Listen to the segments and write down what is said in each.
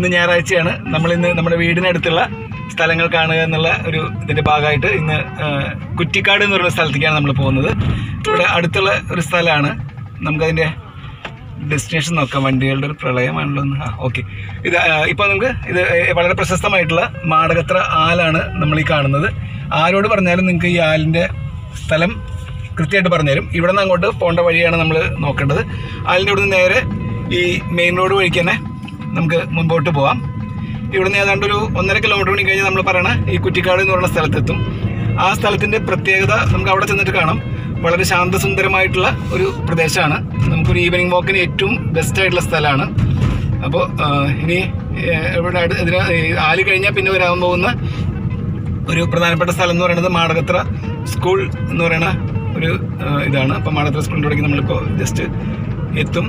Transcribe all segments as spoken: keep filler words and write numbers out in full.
ഇന്ന് ഞായറാഴ്ചയാണ്. നമ്മളിന്ന് നമ്മുടെ വീടിനടുത്തുള്ള സ്ഥലങ്ങൾ കാണുക എന്നുള്ള ഒരു ഇതിൻ്റെ ഭാഗമായിട്ട് ഇന്ന് കുറ്റിക്കാട് എന്ന് പറയുന്ന സ്ഥലത്തേക്കാണ് നമ്മൾ പോകുന്നത്. ഇവിടെ അടുത്തുള്ള ഒരു സ്ഥലമാണ്. നമുക്കതിൻ്റെ ഡെസ്റ്റിനേഷൻ നോക്കാം. വണ്ടികളുടെ ഒരു പ്രളയമാണല്ലോ. ആ ഓക്കെ. ഇത് ഇപ്പോൾ നമുക്ക് ഇത് വളരെ പ്രശസ്തമായിട്ടുള്ള മാടകത്ര ആലാണ് നമ്മൾ ഈ കാണുന്നത്. ആരോട് പറഞ്ഞാലും നിങ്ങൾക്ക് ഈ ആലിൻ്റെ സ്ഥലം കൃത്യമായിട്ട് പറഞ്ഞുതരും. ഇവിടെ നിന്ന് അങ്ങോട്ട് പോകേണ്ട വഴിയാണ് നമ്മൾ നോക്കേണ്ടത്. ആലിൻ്റെ ഇവിടെ നിന്ന് നേരെ ഈ മെയിൻ റോഡ് വഴിക്ക് തന്നെ നമുക്ക് മുൻപോട്ട് പോകാം. ഇവിടുന്ന് ഏതാണ്ട് ഒരു ഒന്നര കിലോമീറ്റർ മണി കഴിഞ്ഞ് നമ്മൾ പറയണ ഈ കുറ്റിക്കാട് എന്ന് പറയുന്ന സ്ഥലത്തെത്തും. ആ സ്ഥലത്തിൻ്റെ പ്രത്യേകത നമുക്ക് അവിടെ ചെന്നിട്ട് കാണാം. വളരെ ശാന്തസുന്ദരമായിട്ടുള്ള ഒരു പ്രദേശമാണ്. നമുക്കൊരു ഈവനിങ് വാക്കിന് ഏറ്റവും ബെസ്റ്റ് ആയിട്ടുള്ള സ്ഥലമാണ്. അപ്പോൾ ഇനി ഇവിടെ ഇതിന് ആല് കഴിഞ്ഞാൽ പിന്നെ വരാൻ പോകുന്ന ഒരു പ്രധാനപ്പെട്ട സ്ഥലം എന്ന് പറയുന്നത് മാടകത്ര സ്കൂൾ എന്ന് പറയുന്ന ഒരു ഇതാണ്. അപ്പോൾ മാടകത്ര സ്കൂളിൻ്റെ ഇടയ്ക്ക് നമ്മളിപ്പോൾ ജസ്റ്റ് എത്തും.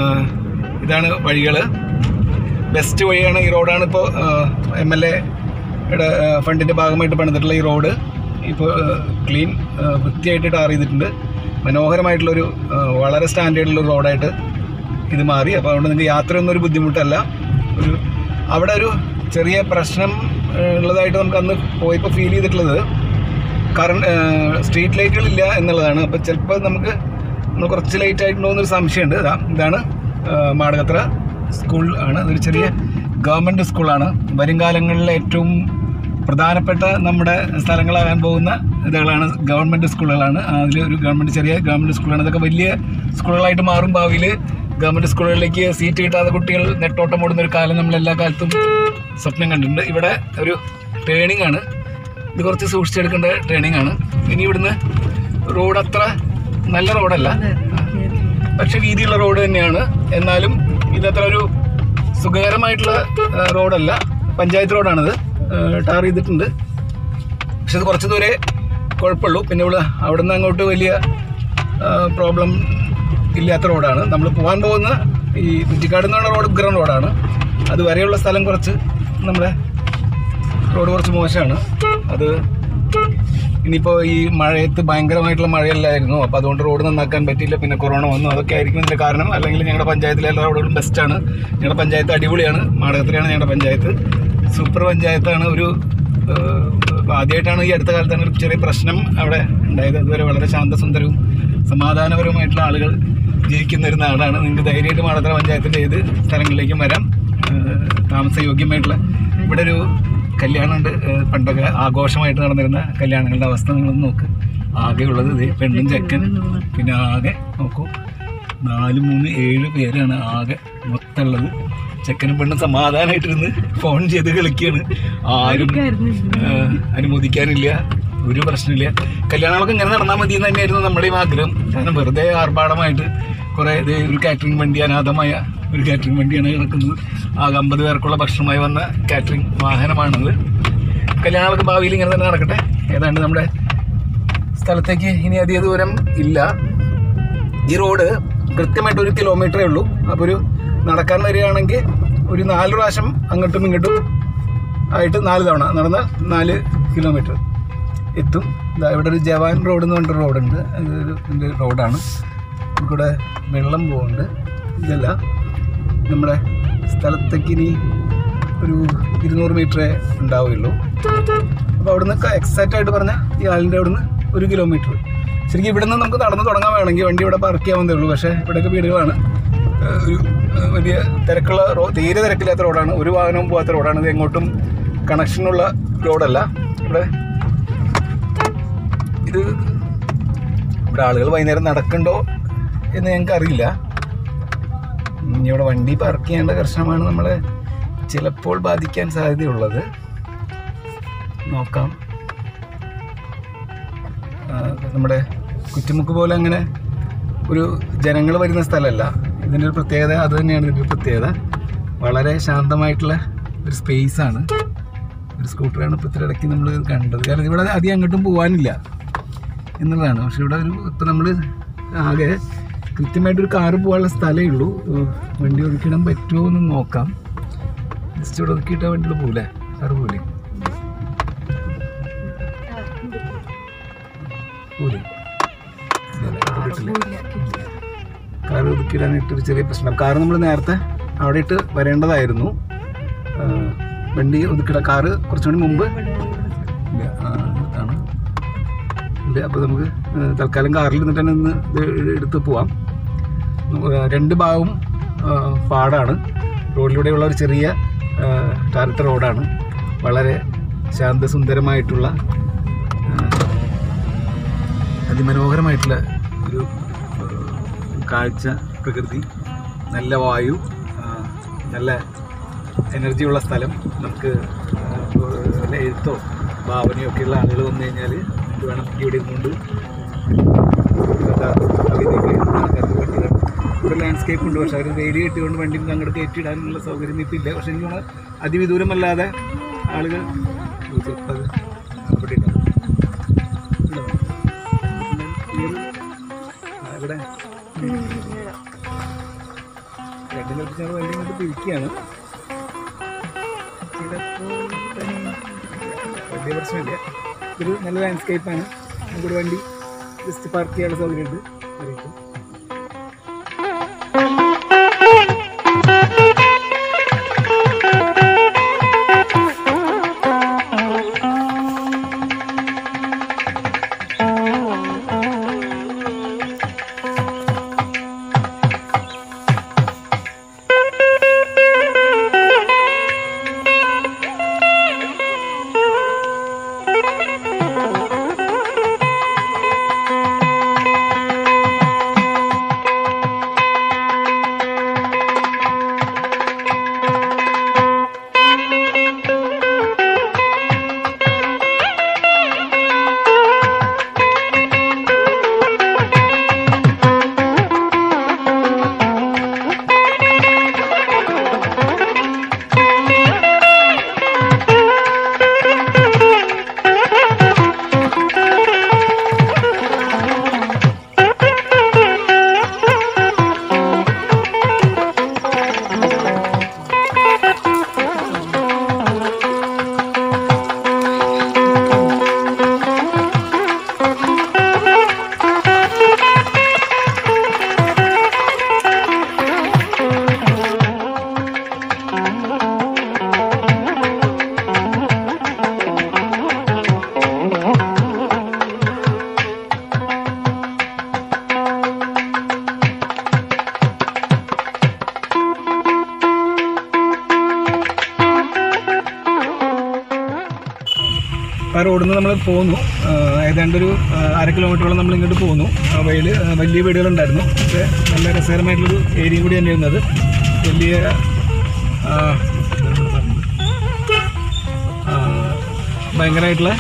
ഇതാണ് വഴികൾ. ബെസ്റ്റ് വഴിയാണ്. ഈ റോഡാണ് ഇപ്പോൾ എം എൽ എയുടെ ഫണ്ടിൻ്റെ ഭാഗമായിട്ട് പണിതിട്ടുള്ള ഈ റോഡ്. ഇപ്പോൾ ക്ലീൻ വൃത്തിയായിട്ട് ടാർ ചെയ്തിട്ടുണ്ട്. മനോഹരമായിട്ടുള്ളൊരു വളരെ സ്റ്റാൻഡേർഡുള്ള റോഡായിട്ട് ഇത് മാറി. അപ്പോൾ അതുകൊണ്ട് നിങ്ങൾക്ക് യാത്രയൊന്നും ഒരു ബുദ്ധിമുട്ടല്ല. ഒരു അവിടെ ഒരു ചെറിയ പ്രശ്നം ഉള്ളതായിട്ട് നമുക്ക് അന്ന് പോയപ്പോൾ ഫീൽ ചെയ്തിട്ടുള്ളത് കറണ്ട് സ്ട്രീറ്റ് ലൈറ്റുകളില്ല എന്നുള്ളതാണ്. അപ്പോൾ ചിലപ്പോൾ നമുക്ക് നമ്മൾ കുറച്ച് ലേറ്റ് ആയിട്ടുണ്ടോ എന്നൊരു സംശയമുണ്ട്. ഇതാ ഇതാണ് മാടകത്ര സ്കൂൾ ആണ്. അതൊരു ചെറിയ ഗവൺമെൻറ് സ്കൂളാണ്. വരും കാലങ്ങളിൽ ഏറ്റവും പ്രധാനപ്പെട്ട നമ്മുടെ സ്ഥലങ്ങളാകാൻ പോകുന്ന ഇതുകളാണ് ഗവൺമെൻറ് സ്കൂളുകളാണ്. അതിൽ ഒരു ഗവൺമെൻറ് ചെറിയ ഗവൺമെൻറ് സ്കൂളാണ്. അതൊക്കെ വലിയ സ്കൂളുകളായിട്ട് മാറും ഭാവിയിൽ. ഗവൺമെൻറ് സ്കൂളുകളിലേക്ക് സീറ്റ് കിട്ടാതെ കുട്ടികൾ നെട്ടോട്ടം ഓടുന്ന ഒരു കാലം നമ്മൾ എല്ലാ കാലത്തും സ്വപ്നം കണ്ടിട്ടുണ്ട്. ഇവിടെ ഒരു ട്രെയിനിങ് ആണ്. ഇത് കുറച്ച് സൂക്ഷിച്ചെടുക്കേണ്ട ട്രെയിനിങ് ആണ്. ഇനി ഇവിടുന്ന് റോഡ് അത്ര നല്ല റോഡല്ല, പക്ഷെ വീതിയുള്ള റോഡ് തന്നെയാണ്. എന്നാലും ഇതത്ര ഒരു സുഖകരമായിട്ടുള്ള റോഡല്ല. പഞ്ചായത്ത് റോഡാണിത്. ടാർ ചെയ്തിട്ടുണ്ട്. പക്ഷെ ഇത് കുറച്ച് ദൂരെ കുഴപ്പമുള്ളൂ. പിന്നെ ഇവിടെ അവിടെ നിന്ന് അങ്ങോട്ട് വലിയ പ്രോബ്ലം ഇല്ലാത്ത റോഡാണ്. നമ്മൾ പോകാൻ പോകുന്ന ഈ കുറ്റിക്കാട് എന്ന് പറയുന്ന റോഡ് ഉഗ്രൻ റോഡാണ്. അത് വരെയുള്ള സ്ഥലം കുറച്ച് നമ്മുടെ റോഡ് കുറച്ച് മോശമാണ്. അത് ഇനിയിപ്പോൾ ഈ മഴയത്ത് ഭയങ്കരമായിട്ടുള്ള മഴയല്ലായിരുന്നു. അപ്പോൾ അതുകൊണ്ട് റോഡ് നന്നാക്കാൻ പറ്റിയില്ല. പിന്നെ കൊറോണ വന്നു. അതൊക്കെ ആയിരിക്കും ഇതിൻ്റെ കാരണം. അല്ലെങ്കിൽ ഞങ്ങളുടെ പഞ്ചായത്തിലെ എല്ലാ റോഡുകളും ബെസ്റ്റാണ്. ഞങ്ങളുടെ പഞ്ചായത്ത് അടിപൊളിയാണ്. മാടകത്തിലാണ് ഞങ്ങളുടെ പഞ്ചായത്ത്. സൂപ്പർ പഞ്ചായത്താണ്. ഒരു ആദ്യമായിട്ടാണ് ഈ അടുത്ത കാലത്താണ് ഒരു ചെറിയ പ്രശ്നം അവിടെ ഉണ്ടായത്. അതുവരെ വളരെ ശാന്തസുന്ദരവും സമാധാനപരവുമായിട്ടുള്ള ആളുകൾ ജീവിക്കുന്ന ഒരു നാടാണ്. നിങ്ങൾക്ക് ധൈര്യമായിട്ട് മാടകത്ര പഞ്ചായത്തിൻ്റെ ഏത് സ്ഥലങ്ങളിലേക്കും വരാം. താമസയോഗ്യമായിട്ടുള്ള ഇവിടെ ഒരു കല്യാണമുണ്ട്. പണ്ടൊക്കെ ആഘോഷമായിട്ട് നടന്നിരുന്ന കല്യാണങ്ങളുടെ അവസ്ഥ നിങ്ങളൊന്ന് നോക്ക്. ആകെയുള്ളത് ഇത് പെണ്ണും ചെക്കൻ. പിന്നെ ആകെ നോക്കൂ, നാല് മൂന്ന് ഏഴ് പേരാണ് ആകെ മൊത്തമുള്ളത്. ചെക്കനും പെണ്ണും സമാധാനമായിട്ടിരുന്ന് ഫോൺ ചെയ്ത് കളിക്കുകയാണ്. ആരും അനുമോദിക്കാനില്ല, ഒരു പ്രശ്നമില്ല. കല്യാണങ്ങളൊക്കെ ഇങ്ങനെ നടന്നാൽ മതി എന്ന് തന്നെയായിരുന്നു നമ്മുടെയും ആഗ്രഹം. കാരണം വെറുതെ ആർഭാടമായിട്ട് കുറേ ഇത് ഒരു കാറ്ററിംഗ് വണ്ടി, അനാഥമായ ഒരു കാറ്ററിംഗ് വണ്ടിയാണ് കിടക്കുന്നത്. ആകെ അമ്പത് പേർക്കുള്ള ഭക്ഷണമായി വന്ന കാറ്ററിംഗ് വാഹനമാണത്. കല്യാണങ്ങളൊക്കെ ഭാവിയിൽ ഇങ്ങനെ തന്നെ നടക്കട്ടെ. ഏതാണ്ട് നമ്മുടെ സ്ഥലത്തേക്ക് ഇനി അധിക ദൂരം ഇല്ല. ഈ റോഡ് കൃത്യമായിട്ട് ഒരു കിലോമീറ്ററേ ഉള്ളൂ. അപ്പോൾ ഒരു നടക്കാൻ വരികയാണെങ്കിൽ ഒരു നാല് പ്രാവശ്യം അങ്ങോട്ടും ഇങ്ങോട്ടും ആയിട്ട് നാല് തവണ നടന്നാൽ നാല് കിലോമീറ്റർ എത്തും. ഇതാ ഇവിടെ ഒരു ജവാൻ റോഡ് എന്ന് പറഞ്ഞൊരു റോഡുണ്ട്. അതൊരു ഇതിൻ്റെ റോഡാണ്. നമുക്കിവിടെ വെള്ളം പോകുന്നുണ്ട്. ഇതല്ല നമ്മുടെ സ്ഥലത്തേക്ക് ഇനി ഒരു ഇരുന്നൂറ് മീറ്ററേ ഉണ്ടാവുകയുള്ളൂ. അപ്പോൾ അവിടെ നിന്ന് എക്സാക്റ്റ് ആയിട്ട് പറഞ്ഞാൽ ഈ ആളിൻ്റെ അവിടെ നിന്ന് ഒരു കിലോമീറ്റർ. ശരിക്കും ഇവിടെ നിന്ന് നമുക്ക് നടന്ന് തുടങ്ങാൻ വേണമെങ്കിൽ വണ്ടി ഇവിടെ പാർക്ക് ചെയ്യാവുന്നതേ ഉള്ളൂ. പക്ഷേ ഇവിടെയൊക്കെ വീടുകളാണ്. ഒരു വലിയ തിരക്കുള്ള റോ തീരെ തിരക്കില്ലാത്ത റോഡാണ്. ഒരു വാഹനവും പോകാത്ത റോഡാണ്. ഇത് എങ്ങോട്ടും കണക്ഷനുള്ള റോഡല്ല. ഇവിടെ ഇത് ഇവിടെ ആളുകൾ വൈകുന്നേരം നടക്കണ്ടോ എന്ന് ഞങ്ങൾക്ക് അറിയില്ല. ഇനി ഇവിടെ വണ്ടി പാർക്ക് ചെയ്യേണ്ട കർശനമാണ് നമ്മളെ ചിലപ്പോൾ ബാധിക്കാൻ സാധ്യതയുള്ളത്. നോക്കാം. നമ്മുടെ കുറ്റിമുക്ക് പോലെ അങ്ങനെ ഒരു ജനങ്ങൾ വരുന്ന സ്ഥലമല്ല. ഇതിൻ്റെ ഒരു പ്രത്യേകത അത് തന്നെയാണ്. ഇതിൻ്റെ ഒരു പ്രത്യേകത വളരെ ശാന്തമായിട്ടുള്ള ഒരു സ്പേസാണ്. ഒരു സ്കൂട്ടറാണ് ഇപ്പോൾ ഇത്ര ഇടയ്ക്ക് നമ്മൾ കണ്ടത്. കാരണം ഇവിടെ അധികം അങ്ങോട്ടും പോകാനില്ല എന്നുള്ളതാണ്. പക്ഷെ ഇവിടെ ഒരു ഇപ്പം നമ്മൾ ആകെ കൃത്യമായിട്ടൊരു കാറ് പോകാനുള്ള സ്ഥലമേ ഉള്ളൂ. വണ്ടി ഒതുക്കിയിടാൻ പറ്റുമോ എന്ന് നോക്കാം. ജസ്റ്റ് ഇവിടെ ഒതുക്കിയിട്ടാൽ വണ്ടിയിൽ പോകില്ലേ? കാറ് പോലെ പോലെ കാറ് ഒതുക്കിയിടാനായിട്ടൊരു ചെറിയ പ്രശ്നം. കാറ് നമ്മൾ നേരത്തെ അവിടെ ഇട്ട് വരേണ്ടതായിരുന്നു. വണ്ടി ഒതുക്കിട കാറ് കുറച്ചുകൂടി മുമ്പ് ഇല്ല ആണ് ഇല്ല. അപ്പോൾ നമുക്ക് തൽക്കാലം കാറിൽ നിന്നിട്ട് തന്നെ ഒന്ന് എടുത്ത് പോവാം. രണ്ട് ഭാഗവും പാടാണ്. റോഡിലൂടെയുള്ള ഒരു ചെറിയ ടാറിട്ട റോഡാണ്. വളരെ ശാന്തസുന്ദരമായിട്ടുള്ള അതിമനോഹരമായിട്ടുള്ള ഒരു കാഴ്ച, പ്രകൃതി, നല്ല വായു, നല്ല എനർജിയുള്ള സ്ഥലം. നമുക്ക് നല്ല എഴുത്തോ ഭാവനയോ ഒക്കെയുള്ള ആളുകൾ വന്നു കഴിഞ്ഞാൽ നമുക്ക് വേണമെങ്കിൽ ഇവിടെ ഇരുന്നുകൊണ്ട് ഒരു ലാൻഡ്സ്കേപ്പ് ഉണ്ട്. പക്ഷേ അവർ വേലി കെട്ടിക്കൊണ്ട് വണ്ടി അങ്ങോട്ട് കയറ്റിയിടാനുള്ള സൗകര്യം ഇപ്പോൾ ഇല്ല. പക്ഷേ എനിക്ക് തോന്നുന്നത് അതിവിദൂരമല്ലാതെ ആളുകൾ ചിലപ്പോൾ അത് അവിടെ ഉണ്ടാവും. ഇവിടെ രണ്ടും കൽപ്പിച്ച് ഞങ്ങൾ വണ്ടി കൊണ്ട് തിരിക്കുകയാണ്. ചിലപ്പോൾ വലിയ പ്രശ്നമില്ല. ഇതൊരു നല്ല ലാൻഡ്സ്കേപ്പാണ്. നമുക്കൊരു വണ്ടി ജസ്റ്റ് പാർക്ക് ചെയ്യാനുള്ള സൗകര്യമുണ്ട്. ആ റോഡിൽ നിന്ന് നമ്മൾ പോന്നു. ഏതാണ്ടൊരു അര കിലോമീറ്ററോളം നമ്മൾ ഇങ്ങോട്ട് പോന്നു. ആ വഴിയിൽ വലിയ വീടുകളുണ്ടായിരുന്നു. പക്ഷേ നല്ല രസകരമായിട്ടുള്ളൊരു ഏരിയയും കൂടി തന്നെയായിരുന്നു അത്. വലിയ ഭയങ്കരമായിട്ടുള്ള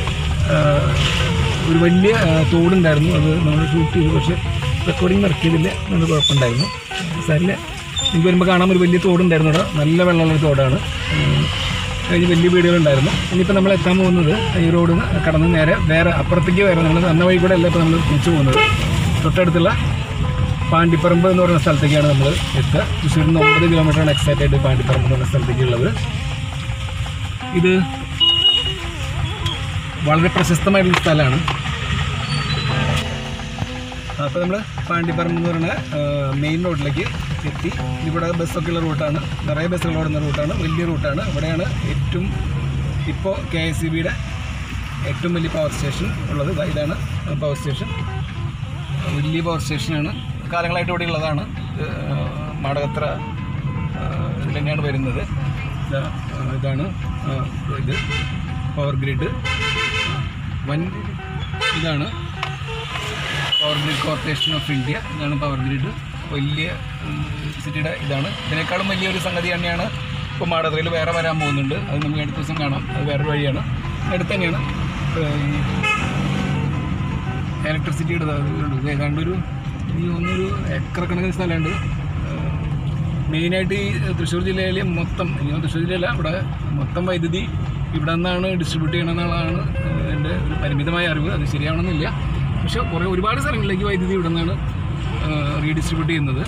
ഒരു വലിയ തോടുണ്ടായിരുന്നു. അത് നമ്മൾ ഷൂട്ട് ചെയ്തു. പക്ഷേ റെക്കോർഡിങ് നടക്കിയതില്ല. നല്ല കുഴപ്പമുണ്ടായിരുന്നു. സാറില്ല, എനിക്ക് വരുമ്പോൾ കാണാൻ ഒരു വലിയ തോടുണ്ടായിരുന്നു. അവിടെ നല്ല വെള്ളമുള്ളൊരു തോടാണ്. കഴിഞ്ഞ് വലിയ വീടുകളുണ്ടായിരുന്നു. ഇനിയിപ്പോൾ നമ്മൾ എത്താൻ പോകുന്നത് ഈ റോഡ് കടന്ന് നേരെ വേറെ അപ്പുറത്തേക്ക് വേറെ നമ്മൾ അന്ന വഴി കൂടെ അല്ല ഇപ്പോൾ നമ്മൾ തിരിച്ചു പോകുന്നത്. തൊട്ടടുത്തുള്ള പാണ്ടിപ്പറമ്പ് എന്ന് പറയുന്ന സ്ഥലത്തേക്കാണ് നമ്മൾ എത്തുക. തൃശ്ശൂരിൽ നിന്ന് ഒമ്പത് കിലോമീറ്ററാണ് എക്സാക്റ്റ് ആയിട്ട് പാണ്ടിപ്പറമ്പ് എന്ന് പറയുന്ന സ്ഥലത്തേക്കുള്ളത്. ഇത് വളരെ പ്രശസ്തമായിട്ടുള്ള സ്ഥലമാണ്. അപ്പോൾ നമ്മൾ പാണ്ടിപ്പറമ്പ് എന്ന് പറയുന്ന മെയിൻ റോഡിലേക്ക് എത്തി. ഇവിടെ ബസ്സൊക്കെ ഉള്ള റൂട്ടാണ്. നിറയെ ബസ്സുകൾ ഓടുന്ന റൂട്ടാണ്. വലിയ റൂട്ടാണ്. ഇവിടെയാണ് ഏറ്റവും ഇപ്പോൾ കെ എസ് ഇ ബിയുടെ ഏറ്റവും വലിയ പവർ സ്റ്റേഷൻ ഉള്ളത്. ഇതാണ് പവർ സ്റ്റേഷൻ. വലിയ പവർ സ്റ്റേഷനാണ്. കാലങ്ങളായിട്ട് ഇവിടെ ഉള്ളതാണ്. മാടകത്ര ഇതിൽ തന്നെയാണ് വരുന്നത്. ഇതാണ് ഇത് പവർ ഗ്രിഡ്. വൻ ഇതാണ് power grid corporation of India. ഇതാണ് പവർ ഗ്രിഡ്. വലിയ സിറ്റിയുടെ ഇതാണ്. ഇതിനേക്കാളും വലിയൊരു സംഗതി തന്നെയാണ് ഇപ്പോൾ മാടകത്രയിൽ വേറെ വരാൻ പോകുന്നുണ്ട്. അത് നമുക്ക് അടുത്ത ദിവസം കാണാം. അത് വേറൊരു വഴിയാണ്. അടുത്ത് തന്നെയാണ് ഈ ഇലക്ട്രിസിറ്റി എടുത്തത്. ഏതാണ്ടൊരു ഈ ഒന്നൊരു ഏക്കർ കണക്കിന് സ്ഥലമുണ്ട്. മെയിനായിട്ട് ഈ തൃശ്ശൂർ ജില്ലയിൽ മൊത്തം, ഇനി തൃശ്ശൂർ ജില്ലയില, ഇവിടെ മൊത്തം വൈദ്യുതി ഇവിടെ നിന്നാണ് ഡിസ്ട്രിബ്യൂട്ട് ചെയ്യണമെന്നുള്ളതാണ് എൻ്റെ ഒരു പരിമിതമായ അറിവ്. അത് ശരിയാവണമെന്നില്ല. പക്ഷേ കുറേ ഒരുപാട് സ്ഥലങ്ങളിലേക്ക് വൈദ്യുതി ഇവിടെ നിന്നാണ് റീഡിസ്ട്രിബ്യൂട്ട് ചെയ്യുന്നത്.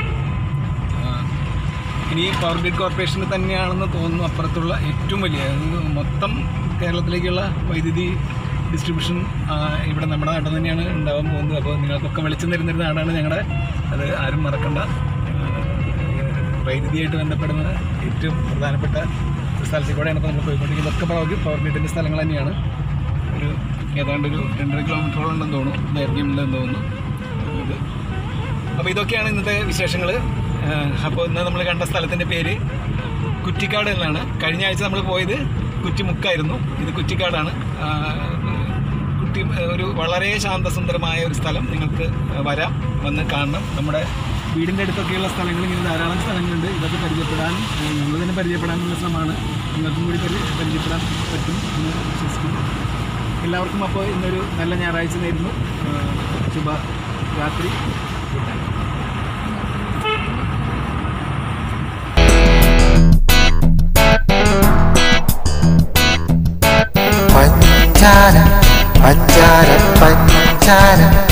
ഇനി പവർ ഗ്രിഡ് കോർപ്പറേഷന് തന്നെയാണെന്ന് തോന്നുന്നു അപ്പുറത്തുള്ള ഏറ്റവും വലിയ മൊത്തം കേരളത്തിലേക്കുള്ള വൈദ്യുതി ഡിസ്ട്രിബ്യൂഷൻ ഇവിടെ നമ്മുടെ നാട്ടിൽ തന്നെയാണ് ഉണ്ടാകാൻ പോകുന്നത്. അപ്പോൾ നിങ്ങൾക്കൊക്കെ വെളിച്ചം തരുന്നൊരു നാടാണ് ഞങ്ങളുടെ. അത് ആരും മറക്കണ്ട. വൈദ്യുതിയായിട്ട് ബന്ധപ്പെടുന്ന ഏറ്റവും പ്രധാനപ്പെട്ട ഒരു സ്ഥലത്തിൽ കൂടെയാണ് ഇപ്പോൾ നമ്മൾ പോയിക്കൊണ്ടിരിക്കുന്നത്. ഇതൊക്കെ പവർ പവർ ഗ്രിഡിൻ്റെ സ്ഥലങ്ങൾ തന്നെയാണ്. ഒരു ഏതാണ്ട് ഒരു രണ്ടര കിലോമീറ്ററോളം ഉണ്ടെന്ന് തോന്നുന്നു, ദൈർഘ്യമുണ്ടെന്ന് തോന്നുന്നു ഇത്. അപ്പോൾ ഇതൊക്കെയാണ് ഇന്നത്തെ വിശേഷങ്ങൾ. അപ്പോൾ ഇന്ന് നമ്മൾ കണ്ട സ്ഥലത്തിൻ്റെ പേര് കുറ്റിക്കാട് എന്നാണ്. കഴിഞ്ഞ ആഴ്ച നമ്മൾ പോയത് കുറ്റിമുക്കായിരുന്നു, ഇത് കുറ്റിക്കാടാണ്. കുറ്റി ഒരു വളരെ ശാന്തസുന്ദരമായ ഒരു സ്ഥലം. നിങ്ങൾക്ക് വരാം, വന്ന് കാണണം. നമ്മുടെ വീടിൻ്റെ അടുത്തൊക്കെയുള്ള സ്ഥലങ്ങൾ ഇങ്ങനെ ധാരാളം സ്ഥലങ്ങളുണ്ട്. ഇതൊക്കെ പരിചയപ്പെടാൻ നമ്മൾ തന്നെ പരിചയപ്പെടാനുള്ള ശ്രമമാണ്. നിങ്ങൾക്കും കൂടി പരി പരിചയപ്പെടാൻ പറ്റും എന്ന് വിശ്വസിക്കുന്നു. എല്ലാവർക്കും അപ്പോൾ ഇന്നൊരു നല്ല ഞായറാഴ്ച നേരുന്നു. ശുഭ രാത്രി. പഞ്ചാര പഞ്ചാര പഞ്ചാര